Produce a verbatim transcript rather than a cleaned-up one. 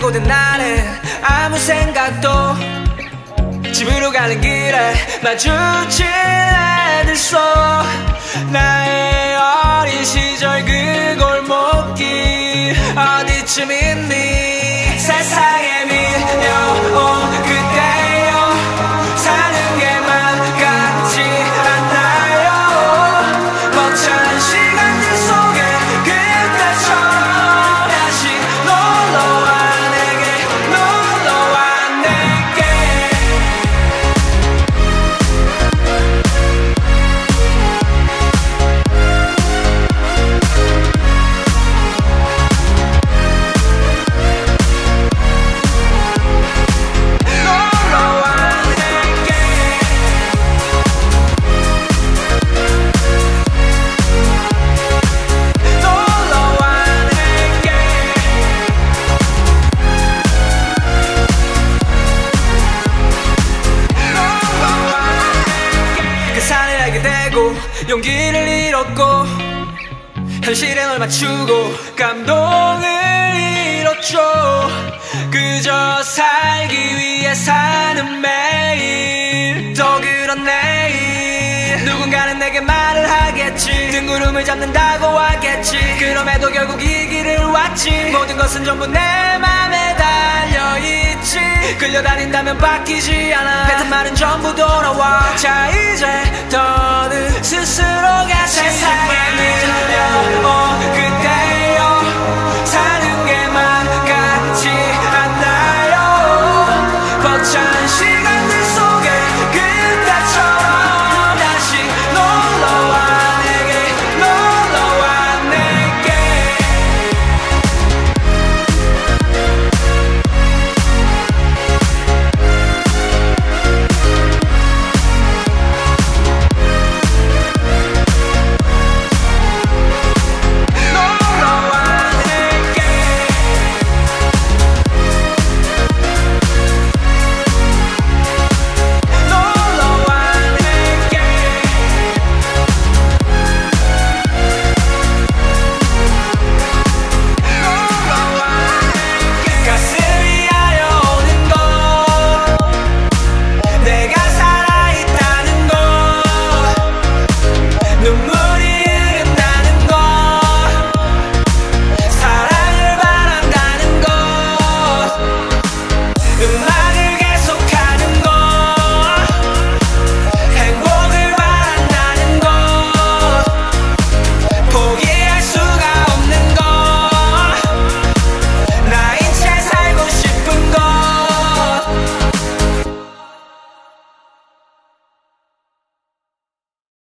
고된 날엔 아무 생각도 집으로 가는 길에 마주친 애들 속 나의 어린 시절 그 골목길 어디쯤 있니 세상에 밀려온 그때요 사는 게 맘 같지 않나요 벅찬 시간들 속에 그때처럼 다시 놀러와 내게 놀러와 내게 용기를 잃었고 현실에 널 맞추고 감동을 잃었죠 그저 살기 위해 사는 매일 또 그런 내일 누군가는 내게 말을 하겠지 등구름을 잡는다고 하겠지 그럼에도 결국 이 길을 왔지 모든 것은 전부 내 맘에 달려있지 끌려다닌다면 바뀌지 않아 뱉은 말은 전부 돌아와 자 이제 더는 스스로가 세상에 밀려온 그때요